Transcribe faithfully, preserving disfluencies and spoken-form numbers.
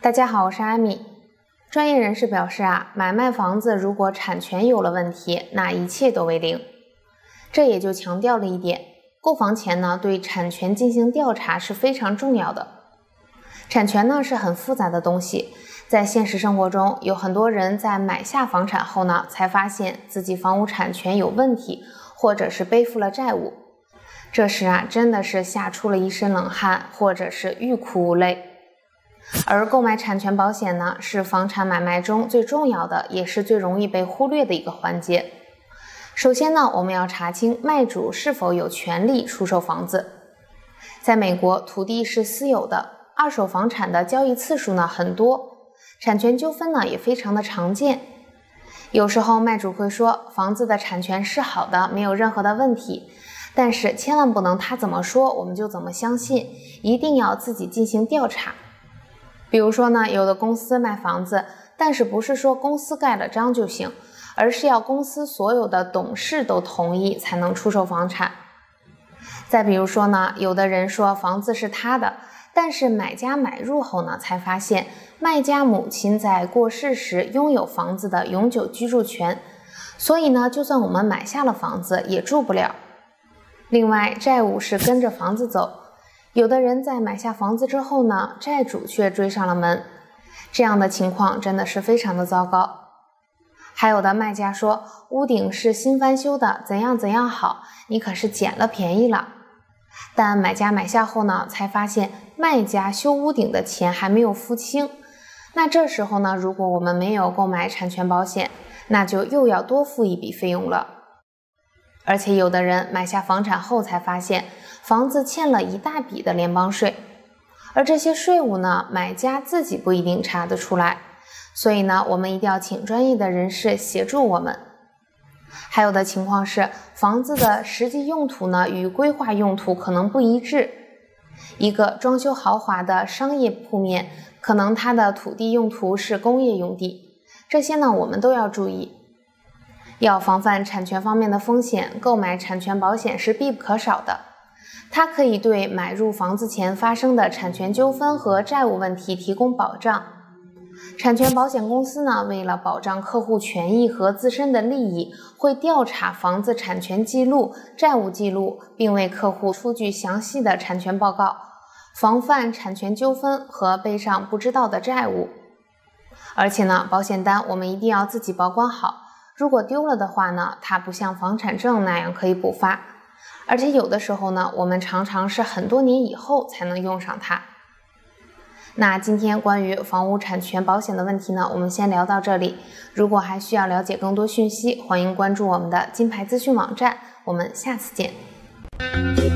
大家好，我是艾米。专业人士表示啊，买卖房子如果产权有了问题，那一切都为零。这也就强调了一点，购房前呢，对产权进行调查是非常重要的。产权呢是很复杂的东西，在现实生活中，有很多人在买下房产后呢，才发现自己房屋产权有问题，或者是背负了债务。这时啊，真的是吓出了一身冷汗，或者是欲哭无泪。而购买产权保险呢，是房产买卖中最重要的，也是最容易被忽略的一个环节。首先呢，我们要查清卖主是否有权利出售房子。在美国，土地是私有的，二手房产的交易次数呢很多，产权纠纷呢也非常的常见。有时候卖主会说房子的产权是好的，没有任何的问题，但是千万不能他怎么说我们就怎么相信，一定要自己进行调查。比如说呢，有的公司卖房子，但是不是说公司盖了章就行，而是要公司所有的董事都同意才能出售房产。再比如说呢，有的人说房子是他的，但是买家买入后呢，才发现卖家母亲在过世时拥有房子的永久居住权，所以呢，就算我们买下了房子也住不了。另外，债务是跟着房子走。有的人在买下房子之后呢，债主却追上了门，这样的情况真的是非常的糟糕。还有的卖家说屋顶是新翻修的，怎样怎样好，你可是捡了便宜了。但买家买下后呢，才发现卖家修屋顶的钱还没有付清。那这时候呢，如果我们没有购买产权保险，那就又要多付一笔费用了。而且有的人买下房产后才发现房子欠了一大笔的联邦税，而这些税务呢，买家自己不一定查得出来，所以呢，我们一定要请专业的人士协助我们。还有的情况是，房子的实际用途呢，与规划用途可能不一致。一个装修豪华的商业铺面，可能它的土地用途是工业用地，这些呢，我们都要注意。要防范产权方面的风险，购买产权保险是必不可少的。它可以对买入房子前发生的产权纠纷和债务问题提供保障。产权保险公司呢，为了保障客户权益和自身的利益，会调查房子产权记录、债务记录，并为客户出具详细的产权报告，防范产权纠纷和背上不知道的债务。而且呢，保险单我们一定要自己保管好，如果丢了的话呢，它不像房产证那样可以补发，而且有的时候呢，我们常常是很多年以后才能用上它。那今天关于房屋产权保险的问题呢，我们先聊到这里。如果还需要了解更多讯息，欢迎关注我们的金牌资讯网站。我们下次见。